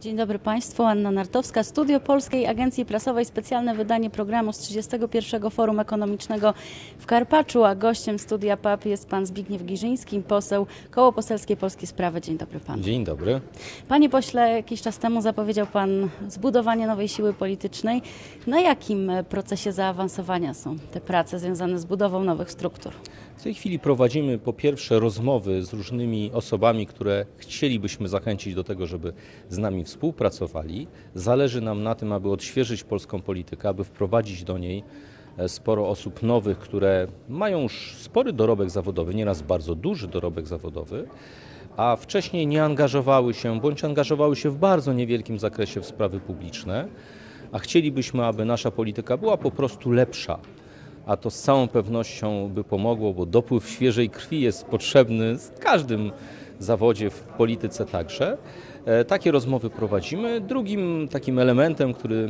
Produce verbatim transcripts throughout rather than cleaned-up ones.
Dzień dobry Państwu, Anna Nartowska, Studio Polskiej Agencji Prasowej, specjalne wydanie programu z trzydziestego pierwszego Forum Ekonomicznego w Karpaczu, a gościem Studia P A P jest Pan Zbigniew Giżyński, poseł Koło Poselskie Polskie Sprawy. Dzień dobry Panu. Dzień dobry. Panie pośle, jakiś czas temu zapowiedział Pan zbudowanie nowej siły politycznej. Na jakim procesie zaawansowania są te prace związane z budową nowych struktur? W tej chwili prowadzimy po pierwsze rozmowy z różnymi osobami, które chcielibyśmy zachęcić do tego, żeby z nami współpracowali. Zależy nam na tym, aby odświeżyć polską politykę, aby wprowadzić do niej sporo osób nowych, które mają już spory dorobek zawodowy, nieraz bardzo duży dorobek zawodowy, a wcześniej nie angażowały się, bądź angażowały się w bardzo niewielkim zakresie w sprawy publiczne, a chcielibyśmy, aby nasza polityka była po prostu lepsza. A to z całą pewnością by pomogło, bo dopływ świeżej krwi jest potrzebny w każdym zawodzie, w polityce także. Takie rozmowy prowadzimy. Drugim takim elementem, który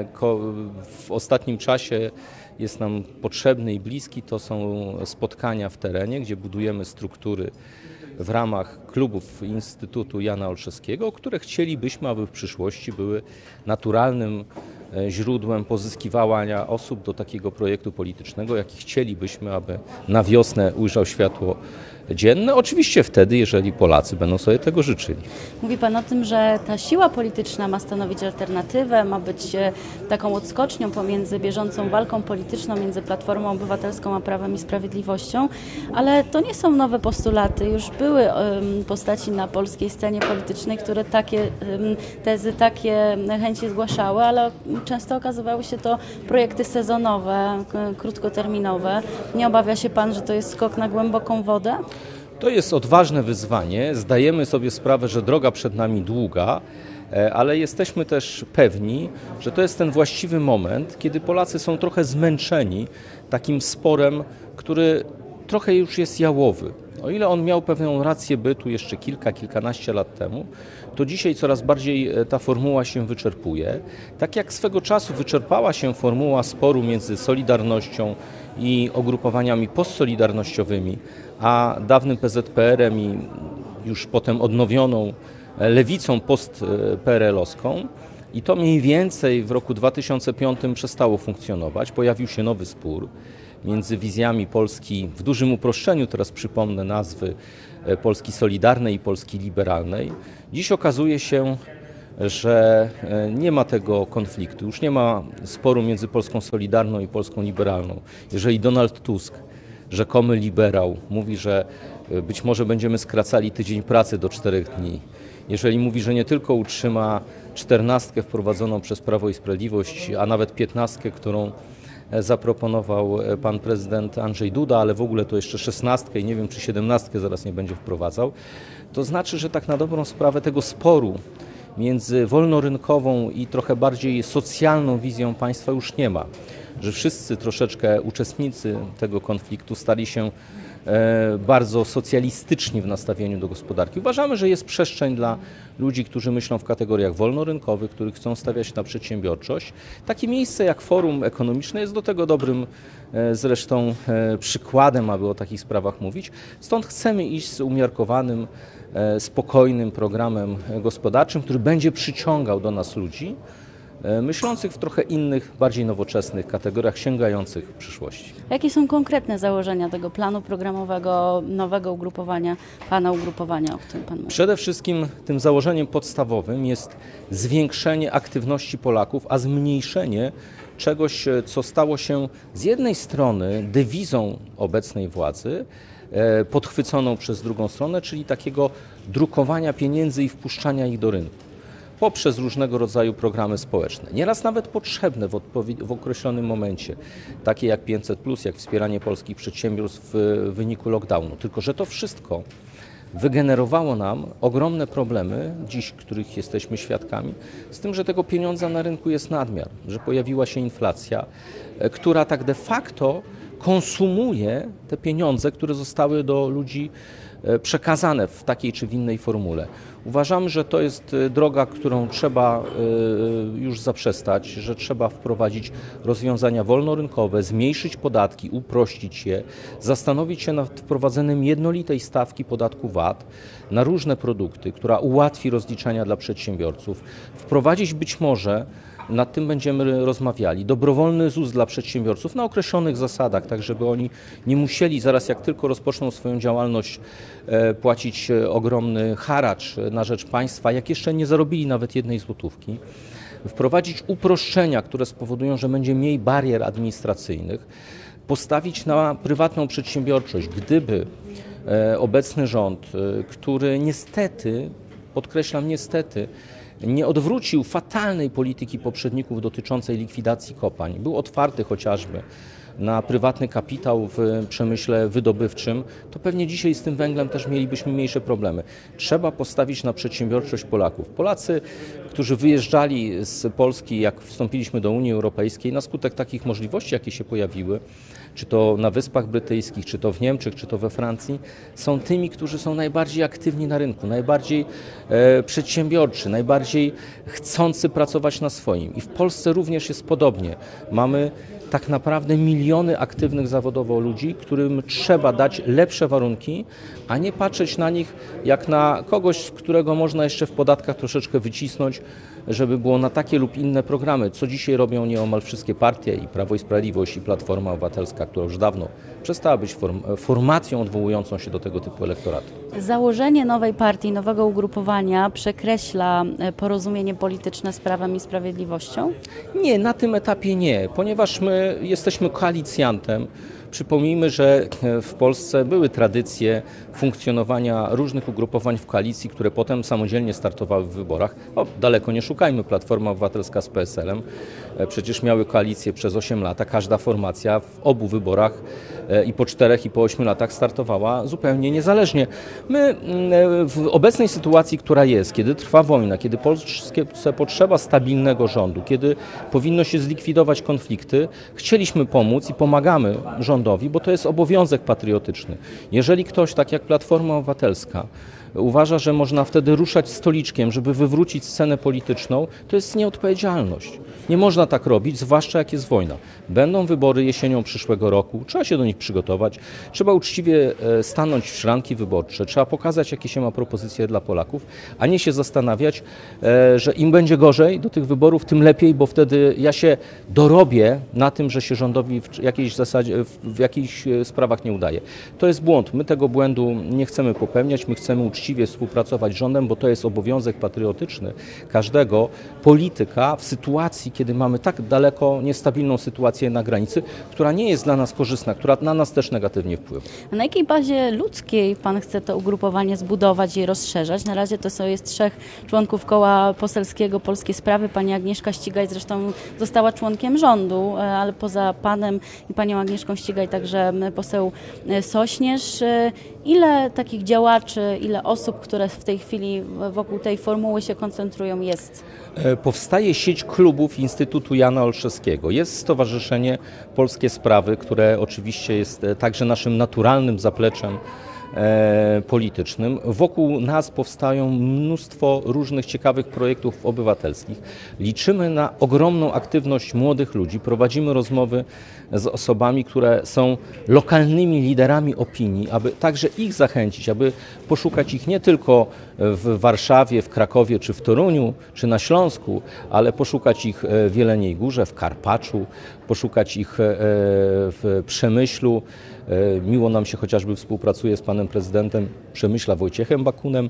w ostatnim czasie jest nam potrzebny i bliski, to są spotkania w terenie, gdzie budujemy struktury w ramach klubów Instytutu Jana Olszewskiego, które chcielibyśmy, aby w przyszłości były naturalnym źródłem pozyskiwania osób do takiego projektu politycznego, jaki chcielibyśmy, aby na wiosnę ujrzał światło dzienne. Oczywiście wtedy, jeżeli Polacy będą sobie tego życzyli. Mówi Pan o tym, że ta siła polityczna ma stanowić alternatywę, ma być taką odskocznią pomiędzy bieżącą walką polityczną między Platformą Obywatelską a Prawem i Sprawiedliwością, ale to nie są nowe postulaty. Już były postaci na polskiej scenie politycznej, które takie tezy, takie chęci zgłaszały, ale często okazywały się to projekty sezonowe, krótkoterminowe. Nie obawia się Pan, że to jest skok na głęboką wodę? To jest odważne wyzwanie. Zdajemy sobie sprawę, że droga przed nami długa, ale jesteśmy też pewni, że to jest ten właściwy moment, kiedy Polacy są trochę zmęczeni takim sporem, który trochę już jest jałowy. O ile on miał pewną rację bytu jeszcze kilka, kilkanaście lat temu, to dzisiaj coraz bardziej ta formuła się wyczerpuje. Tak jak swego czasu wyczerpała się formuła sporu między Solidarnością i ugrupowaniami postsolidarnościowymi, a dawnym P Z P R-em i już potem odnowioną lewicą post-P R L-owską. I to mniej więcej w roku dwa tysiące piątym przestało funkcjonować. Pojawił się nowy spór między wizjami Polski, w dużym uproszczeniu teraz przypomnę nazwy, Polski Solidarnej i Polski Liberalnej. Dziś okazuje się, że nie ma tego konfliktu, już nie ma sporu między Polską Solidarną i Polską Liberalną. Jeżeli Donald Tusk, rzekomy liberał, mówi, że być może będziemy skracali tydzień pracy do czterech dni, jeżeli mówi, że nie tylko utrzyma czternastkę wprowadzoną przez Prawo i Sprawiedliwość, a nawet piętnastkę, którą zaproponował pan prezydent Andrzej Duda, ale w ogóle to jeszcze szesnastkę i nie wiem, czy siedemnastkę zaraz nie będzie wprowadzał, to znaczy, że tak na dobrą sprawę tego sporu między wolnorynkową i trochę bardziej socjalną wizją państwa już nie ma. Że wszyscy troszeczkę uczestnicy tego konfliktu stali się bardzo socjalistyczni w nastawieniu do gospodarki. Uważamy, że jest przestrzeń dla ludzi, którzy myślą w kategoriach wolnorynkowych, którzy chcą stawiać na przedsiębiorczość. Takie miejsce jak Forum Ekonomiczne jest do tego dobrym zresztą przykładem, aby o takich sprawach mówić. Stąd chcemy iść z umiarkowanym, spokojnym programem gospodarczym, który będzie przyciągał do nas ludzi myślących w trochę innych, bardziej nowoczesnych kategoriach, sięgających w przyszłości. Jakie są konkretne założenia tego planu programowego, nowego ugrupowania, Pana ugrupowania, o którym Pan mówi? Przede wszystkim tym założeniem podstawowym jest zwiększenie aktywności Polaków, a zmniejszenie czegoś, co stało się z jednej strony dewizą obecnej władzy, podchwyconą przez drugą stronę, czyli takiego drukowania pieniędzy i wpuszczania ich do rynku poprzez różnego rodzaju programy społeczne, nieraz nawet potrzebne w, w określonym momencie, takie jak pięćset plus, jak wspieranie polskich przedsiębiorstw w wyniku lockdownu. Tylko że to wszystko wygenerowało nam ogromne problemy, dziś których jesteśmy świadkami, z tym, że tego pieniądza na rynku jest nadmiar, że pojawiła się inflacja, która tak de facto konsumuje te pieniądze, które zostały do ludzi przekazane w takiej czy w innej formule. Uważamy, że to jest droga, którą trzeba już zaprzestać, że trzeba wprowadzić rozwiązania wolnorynkowe, zmniejszyć podatki, uprościć je, zastanowić się nad wprowadzeniem jednolitej stawki podatku V A T na różne produkty, która ułatwi rozliczenia dla przedsiębiorców, wprowadzić być może, nad tym będziemy rozmawiali, dobrowolny ZUS dla przedsiębiorców na określonych zasadach, tak żeby oni nie musieli zaraz jak tylko rozpoczną swoją działalność płacić ogromny haracz na rzecz państwa, jak jeszcze nie zarobili nawet jednej złotówki. Wprowadzić uproszczenia, które spowodują, że będzie mniej barier administracyjnych, postawić na prywatną przedsiębiorczość. Gdyby obecny rząd, który niestety, podkreślam niestety, nie odwrócił fatalnej polityki poprzedników dotyczącej likwidacji kopalń, był otwarty chociażby na prywatny kapitał w przemyśle wydobywczym, to pewnie dzisiaj z tym węglem też mielibyśmy mniejsze problemy. Trzeba postawić na przedsiębiorczość Polaków. Polacy, którzy wyjeżdżali z Polski, jak wstąpiliśmy do Unii Europejskiej, na skutek takich możliwości, jakie się pojawiły, czy to na Wyspach Brytyjskich, czy to w Niemczech, czy to we Francji, są tymi, którzy są najbardziej aktywni na rynku, najbardziej e, przedsiębiorczy, najbardziej chcący pracować na swoim. I w Polsce również jest podobnie. Mamy tak naprawdę miliony aktywnych zawodowo ludzi, którym trzeba dać lepsze warunki, a nie patrzeć na nich jak na kogoś, którego można jeszcze w podatkach troszeczkę wycisnąć, żeby było na takie lub inne programy, co dzisiaj robią nieomal wszystkie partie, i Prawo i Sprawiedliwość, i Platforma Obywatelska, która już dawno przestała być form formacją odwołującą się do tego typu elektoratu. Założenie nowej partii, nowego ugrupowania przekreśla porozumienie polityczne z Prawem i Sprawiedliwością? Nie, na tym etapie nie, ponieważ my jesteśmy koalicjantem. Przypomnijmy, że w Polsce były tradycje funkcjonowania różnych ugrupowań w koalicji, które potem samodzielnie startowały w wyborach. O, daleko nie szukajmy, Platforma Obywatelska z P S L em przecież miały koalicję przez osiem lat, a każda formacja w obu wyborach i po czterech i po ośmiu latach startowała zupełnie niezależnie. My w obecnej sytuacji, która jest, kiedy trwa wojna, kiedy Polsce potrzeba stabilnego rządu, kiedy powinno się zlikwidować konflikty, chcieliśmy pomóc i pomagamy rządowi, bo to jest obowiązek patriotyczny. Jeżeli ktoś, tak jak Platforma Obywatelska, uważa, że można wtedy ruszać stoliczkiem, żeby wywrócić scenę polityczną, to jest nieodpowiedzialność. Nie można tak robić, zwłaszcza jak jest wojna. Będą wybory jesienią przyszłego roku, trzeba się do nich przygotować, trzeba uczciwie stanąć w szranki wyborcze, trzeba pokazać, jakie się ma propozycje dla Polaków, a nie się zastanawiać, że im będzie gorzej do tych wyborów, tym lepiej, bo wtedy ja się dorobię na tym, że się rządowi w jakiejś zasadzie, w jakichś sprawach nie udaje. To jest błąd. My tego błędu nie chcemy popełniać, my chcemy uczciwie współpracować z rządem, bo to jest obowiązek patriotyczny każdego polityka w sytuacji, kiedy mamy tak daleko niestabilną sytuację na granicy, która nie jest dla nas korzystna, która na nas też negatywnie wpływa. A na jakiej bazie ludzkiej Pan chce to ugrupowanie zbudować i rozszerzać? Na razie to jest trzech członków Koła Poselskiego Polskie Sprawy. Pani Agnieszka Ścigaj zresztą została członkiem rządu, ale poza Panem i Panią Agnieszką Ścigaj także poseł Sośnierz. Ile takich działaczy, ile osób, które w tej chwili wokół tej formuły się koncentrują, jest? Powstaje sieć klubów Instytutu Jana Olszewskiego. Jest Stowarzyszenie Polskie Sprawy, które oczywiście jest także naszym naturalnym zapleczem politycznym. Wokół nas powstają mnóstwo różnych ciekawych projektów obywatelskich. Liczymy na ogromną aktywność młodych ludzi. Prowadzimy rozmowy z osobami, które są lokalnymi liderami opinii, aby także ich zachęcić, aby poszukać ich nie tylko w Warszawie, w Krakowie czy w Toruniu, czy na Śląsku, ale poszukać ich w Jeleniej Górze, w Karpaczu, poszukać ich w Przemyślu. Miło nam się chociażby współpracuje z panem prezydentem Przemyśla Wojciechem Bakunem.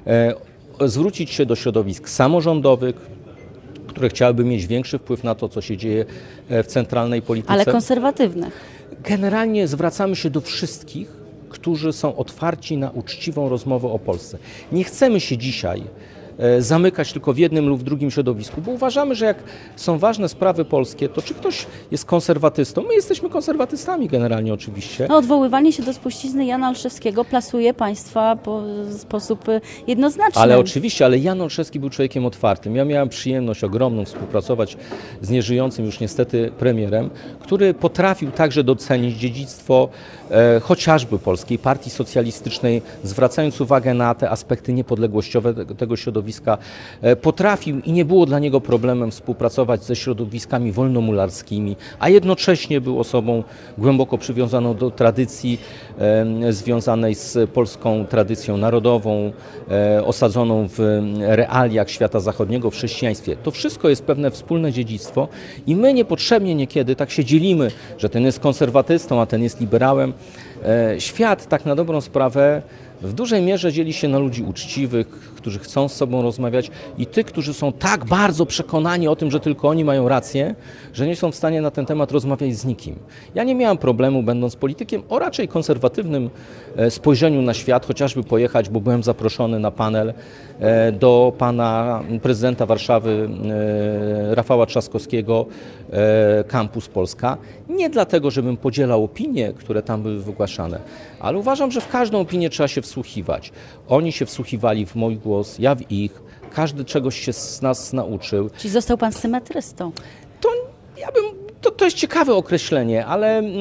Zwrócić się do środowisk samorządowych, które chciałyby mieć większy wpływ na to, co się dzieje w centralnej polityce. Ale konserwatywnych. Generalnie zwracamy się do wszystkich, którzy są otwarci na uczciwą rozmowę o Polsce. Nie chcemy się dzisiaj zamykać tylko w jednym lub w drugim środowisku, bo uważamy, że jak są ważne sprawy polskie, to czy ktoś jest konserwatystą? My jesteśmy konserwatystami generalnie oczywiście. No, odwoływanie się do spuścizny Jana Olszewskiego plasuje państwa po sposób jednoznaczny. Ale oczywiście, ale Jan Olszewski był człowiekiem otwartym. Ja miałem przyjemność ogromną współpracować z nieżyjącym już niestety premierem, który potrafił także docenić dziedzictwo e, chociażby Polskiej Partii Socjalistycznej, zwracając uwagę na te aspekty niepodległościowe tego, tego środowiska. E, potrafił i nie było dla niego problemem współpracować ze środowiskami wolnomularskimi, a jednocześnie był osobą głęboko przywiązaną do tradycji e, związanej z polską tradycją narodową, e, osadzoną w realiach świata zachodniego, w chrześcijaństwie. To wszystko jest pewne wspólne dziedzictwo i my niepotrzebnie niekiedy tak się dzielimy, że ten jest konserwatystą, a ten jest liberałem. E, świat tak na dobrą sprawę w dużej mierze dzieli się na ludzi uczciwych, którzy chcą z sobą rozmawiać i tych, którzy są tak bardzo przekonani o tym, że tylko oni mają rację, że nie są w stanie na ten temat rozmawiać z nikim. Ja nie miałem problemu, będąc politykiem, o raczej konserwatywnym spojrzeniu na świat, chociażby pojechać, bo byłem zaproszony na panel do pana prezydenta Warszawy Rafała Trzaskowskiego, Campus Polska. Nie dlatego, żebym podzielał opinie, które tam były wygłaszane, ale uważam, że w każdą opinię trzeba się wsłuchiwać. Oni się wsłuchiwali w mój głos, ja w ich. Każdy czegoś się z nas nauczył. Czyli został pan symetrystą? To ja bym... To, to jest ciekawe określenie, ale mm,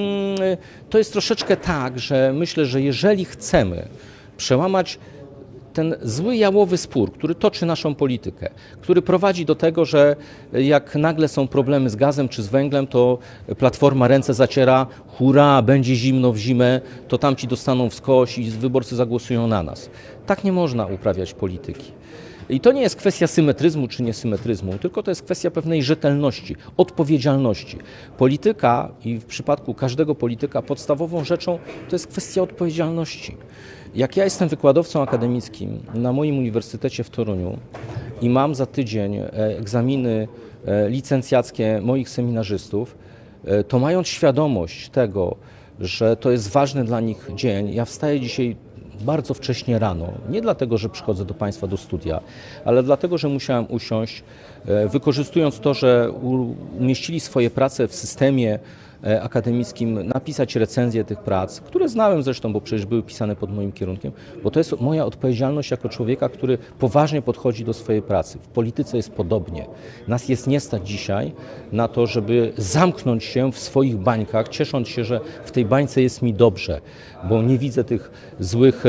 to jest troszeczkę tak, że myślę, że jeżeli chcemy przełamać ten zły jałowy spór, który toczy naszą politykę, który prowadzi do tego, że jak nagle są problemy z gazem czy z węglem, to Platforma ręce zaciera, hurra, będzie zimno w zimę, to tamci dostaną wskos i wyborcy zagłosują na nas. Tak nie można uprawiać polityki. I to nie jest kwestia symetryzmu czy niesymetryzmu, tylko to jest kwestia pewnej rzetelności, odpowiedzialności. Polityka i w przypadku każdego polityka podstawową rzeczą to jest kwestia odpowiedzialności. Jak ja jestem wykładowcą akademickim na moim uniwersytecie w Toruniu i mam za tydzień egzaminy licencjackie moich seminarzystów, to mając świadomość tego, że to jest ważny dla nich dzień, ja wstaję dzisiaj bardzo wcześnie rano, nie dlatego, że przychodzę do Państwa do studia, ale dlatego, że musiałem usiąść, wykorzystując to, że umieścili swoje prace w systemie akademickim, napisać recenzję tych prac, które znałem zresztą, bo przecież były pisane pod moim kierunkiem, bo to jest moja odpowiedzialność jako człowieka, który poważnie podchodzi do swojej pracy. W polityce jest podobnie. Nas jest nie stać dzisiaj na to, żeby zamknąć się w swoich bańkach, ciesząc się, że w tej bańce jest mi dobrze, bo nie widzę tych złych e,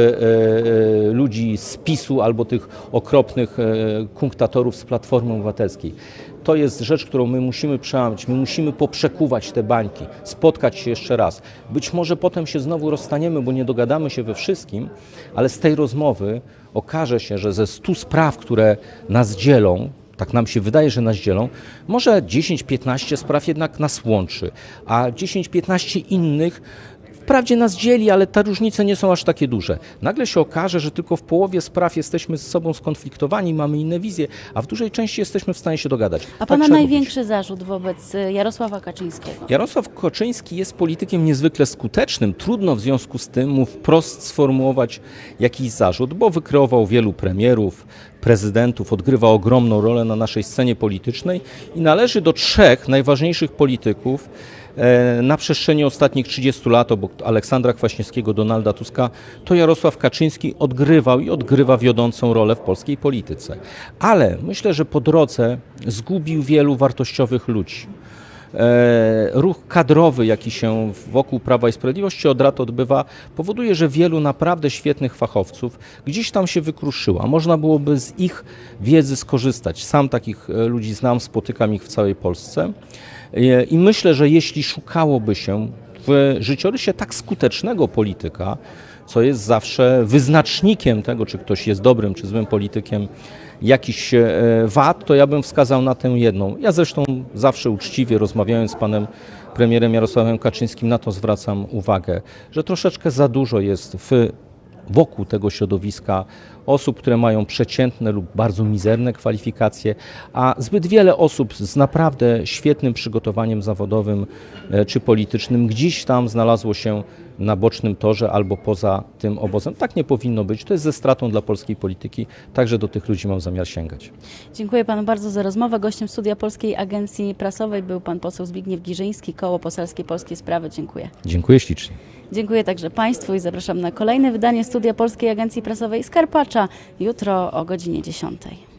e, ludzi z PiSu albo tych okropnych e, kunktatorów z Platformy Obywatelskiej. To jest rzecz, którą my musimy przełamać, my musimy poprzekuwać te bańki, spotkać się jeszcze raz. Być może potem się znowu rozstaniemy, bo nie dogadamy się we wszystkim, ale z tej rozmowy okaże się, że ze stu spraw, które nas dzielą, tak nam się wydaje, że nas dzielą, może dziesięć piętnaście spraw jednak nas łączy, a dziesięć piętnaście innych wprawdzie nas dzieli, ale te różnice nie są aż takie duże. Nagle się okaże, że tylko w połowie spraw jesteśmy z sobą skonfliktowani, mamy inne wizje, a w dużej części jesteśmy w stanie się dogadać. A tak pana największy robić. zarzut wobec Jarosława Kaczyńskiego? Jarosław Kaczyński jest politykiem niezwykle skutecznym. Trudno w związku z tym mu wprost sformułować jakiś zarzut, bo wykreował wielu premierów, prezydentów, odgrywa ogromną rolę na naszej scenie politycznej i należy do trzech najważniejszych polityków na przestrzeni ostatnich trzydziestu lat, obok Aleksandra Kwaśniewskiego, Donalda Tuska, to Jarosław Kaczyński odgrywał i odgrywa wiodącą rolę w polskiej polityce. Ale myślę, że po drodze zgubił wielu wartościowych ludzi. Ruch kadrowy, jaki się wokół Prawa i Sprawiedliwości od lat odbywa, powoduje, że wielu naprawdę świetnych fachowców gdzieś tam się wykruszyło, a można byłoby z ich wiedzy skorzystać. Sam takich ludzi znam, spotykam ich w całej Polsce i myślę, że jeśli szukałoby się w życiorysie tak skutecznego polityka, co jest zawsze wyznacznikiem tego, czy ktoś jest dobrym, czy złym politykiem, jakiś wad, to ja bym wskazał na tę jedną. Ja zresztą zawsze uczciwie, rozmawiając z panem premierem Jarosławem Kaczyńskim, na to zwracam uwagę, że troszeczkę za dużo jest w, wokół tego środowiska osób, które mają przeciętne lub bardzo mizerne kwalifikacje, a zbyt wiele osób z naprawdę świetnym przygotowaniem zawodowym czy politycznym gdzieś tam znalazło się na bocznym torze albo poza tym obozem. Tak nie powinno być. To jest ze stratą dla polskiej polityki. Także do tych ludzi mam zamiar sięgać. Dziękuję panu bardzo za rozmowę. Gościem studia Polskiej Agencji Prasowej był pan poseł Zbigniew Giżyński, Koło Poselskie Polskie Sprawy. Dziękuję. Dziękuję ślicznie. Dziękuję także państwu i zapraszam na kolejne wydanie studia Polskiej Agencji Prasowej z Karpacza jutro o godzinie dziesiątej.